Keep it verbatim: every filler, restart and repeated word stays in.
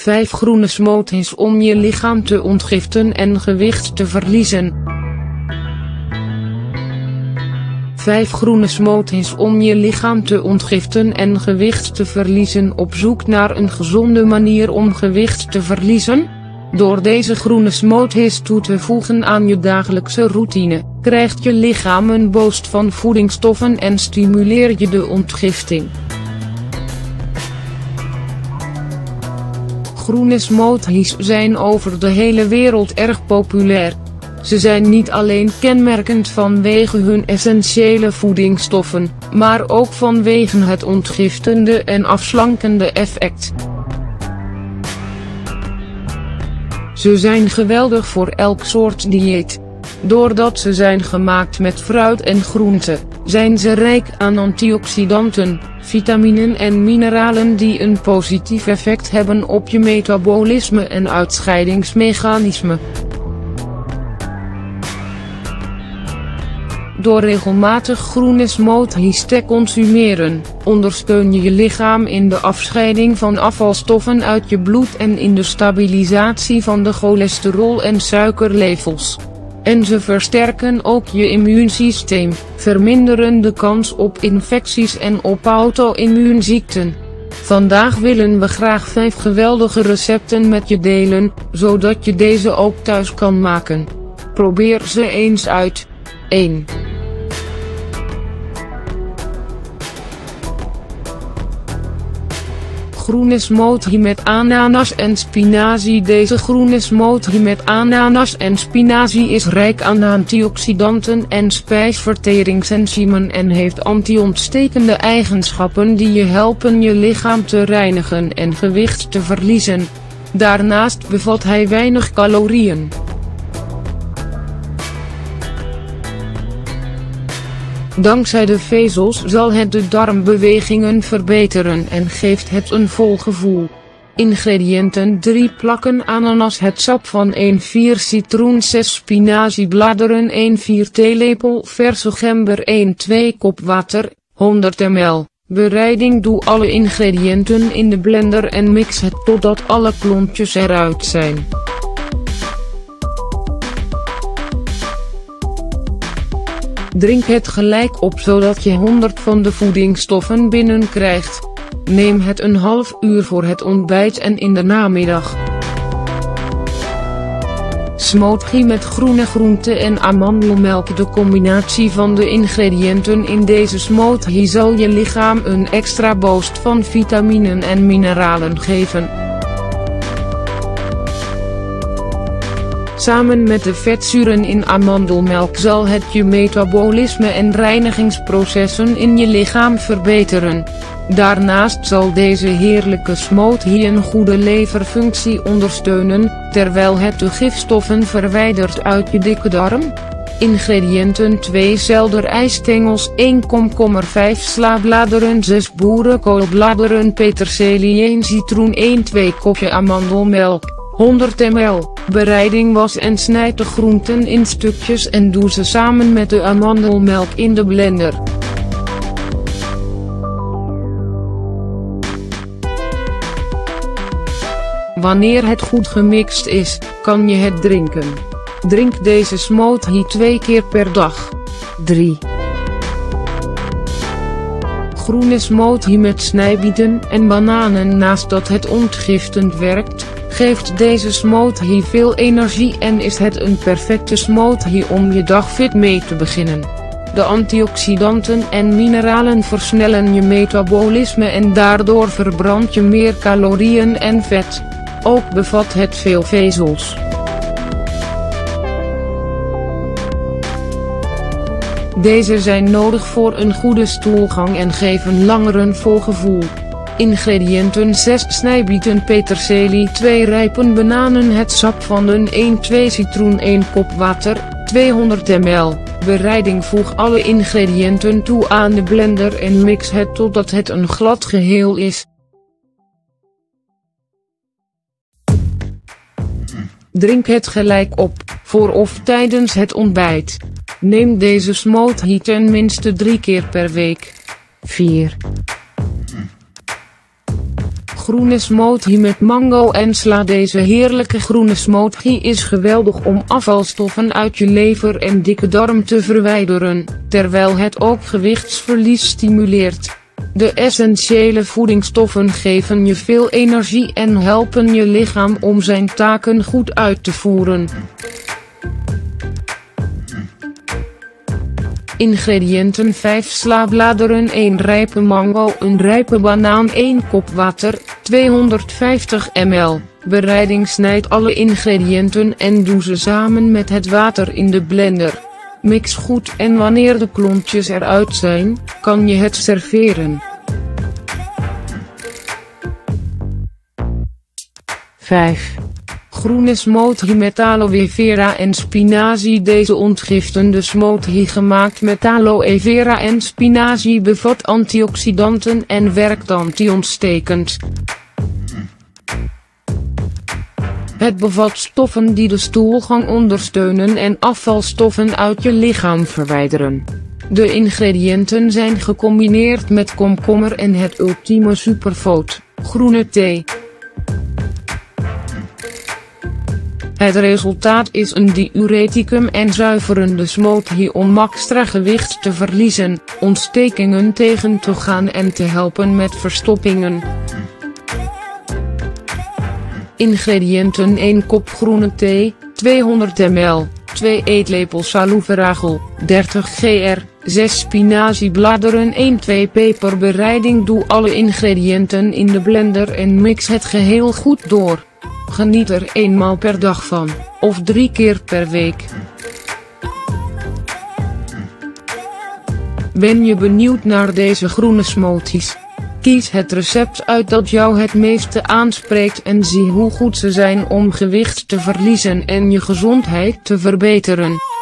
vijf groene smoothies om je lichaam te ontgiften en gewicht te verliezen. vijf groene smoothies om je lichaam te ontgiften en gewicht te verliezen. Op zoek naar een gezonde manier om gewicht te verliezen? Door deze groene smoothies toe te voegen aan je dagelijkse routine, krijgt je lichaam een boost van voedingsstoffen en stimuleer je de ontgifting. Groene smoothies zijn over de hele wereld erg populair. Ze zijn niet alleen kenmerkend vanwege hun essentiële voedingsstoffen, maar ook vanwege het ontgiftende en afslankende effect. Ze zijn geweldig voor elk soort dieet. Doordat ze zijn gemaakt met fruit en groenten, zijn ze rijk aan antioxidanten, vitaminen en mineralen die een positief effect hebben op je metabolisme en uitscheidingsmechanisme. Door regelmatig groene smoothies te consumeren, ondersteun je je lichaam in de afscheiding van afvalstoffen uit je bloed en in de stabilisatie van de cholesterol- en suikerlevels. En ze versterken ook je immuunsysteem, verminderen de kans op infecties en op auto-immuunziekten. Vandaag willen we graag vijf geweldige recepten met je delen, zodat je deze ook thuis kan maken. Probeer ze eens uit. één. Groene smoothie met ananas en spinazie. Deze groene smoothie met ananas en spinazie is rijk aan antioxidanten en spijsverteringsenzymen en heeft anti-ontstekende eigenschappen die je helpen je lichaam te reinigen en gewicht te verliezen. Daarnaast bevat hij weinig calorieën. Dankzij de vezels zal het de darmbewegingen verbeteren en geeft het een vol gevoel. Ingrediënten: drie plakken ananas, het sap van een vier citroen, zes spinaziebladeren, een vier theelepel verse gember, een twee kop water, honderd milliliter. Bereiding: doe alle ingrediënten in de blender en mix het totdat alle klontjes eruit zijn. Drink het gelijk op zodat je honderd van de voedingsstoffen binnenkrijgt. Neem het een half uur voor het ontbijt en in de namiddag. Smoothie met groene groenten en amandelmelk. De combinatie van de ingrediënten in deze smoothie zal je lichaam een extra boost van vitaminen en mineralen geven. Samen met de vetzuren in amandelmelk zal het je metabolisme en reinigingsprocessen in je lichaam verbeteren. Daarnaast zal deze heerlijke smoothie een goede leverfunctie ondersteunen, terwijl het de gifstoffen verwijdert uit je dikke darm. Ingrediënten: twee selderijstengels, één komkommer, vijf slabladeren, zes boerenkoolbladeren, peterselie, één citroen, één twee kopje amandelmelk, honderd milliliter. Bereiding: was en snijd de groenten in stukjes en doe ze samen met de amandelmelk in de blender. Wanneer het goed gemixt is, kan je het drinken. Drink deze smoothie twee keer per dag. drie. Groene smoothie met snijbieten en bananen. Naast dat het ontgiftend werkt, geeft deze smoothie veel energie en is het een perfecte smoothie om je dag fit mee te beginnen. De antioxidanten en mineralen versnellen je metabolisme en daardoor verbrand je meer calorieën en vet. Ook bevat het veel vezels. Deze zijn nodig voor een goede stoelgang en geven langer een vol gevoel. Ingrediënten: zes snijbieten peterselie, twee rijpe bananen, het sap van een één twee citroen, één kop water, tweehonderd milliliter. Bereiding: voeg alle ingrediënten toe aan de blender en mix het totdat het een glad geheel is. Drink het gelijk op, voor of tijdens het ontbijt. Neem deze smoothie ten minste drie keer per week. vier. groene smoothie met mango en sla. Deze heerlijke groene smoothie is geweldig om afvalstoffen uit je lever en dikke darm te verwijderen, terwijl het ook gewichtsverlies stimuleert. De essentiële voedingsstoffen geven je veel energie en helpen je lichaam om zijn taken goed uit te voeren. Ingrediënten: vijf slabladeren, één rijpe mango, een rijpe banaan, één kop water, tweehonderdvijftig milliliter. Bereiding: snijd alle ingrediënten en doe ze samen met het water in de blender. Mix goed en wanneer de klontjes eruit zijn, kan je het serveren. vijf. Groene smoothie met aloe vera en spinazie. Deze ontgiftende smoothie gemaakt met aloe vera en spinazie bevat antioxidanten en werkt anti-ontstekend. Het bevat stoffen die de stoelgang ondersteunen en afvalstoffen uit je lichaam verwijderen. De ingrediënten zijn gecombineerd met komkommer en het ultieme superfood, groene thee. Het resultaat is een diureticum en zuiverende smoothie om extra gewicht te verliezen, ontstekingen tegen te gaan en te helpen met verstoppingen. Ingrediënten: één kop groene thee, tweehonderd milliliter, twee eetlepels aloe vera gel, dertig gram, zes spinaziebladeren, één twee peper. Bereiding: doe alle ingrediënten in de blender en mix het geheel goed door. Geniet er eenmaal per dag van, of drie keer per week. Ben je benieuwd naar deze groene smoothies? Kies het recept uit dat jou het meeste aanspreekt en zie hoe goed ze zijn om gewicht te verliezen en je gezondheid te verbeteren.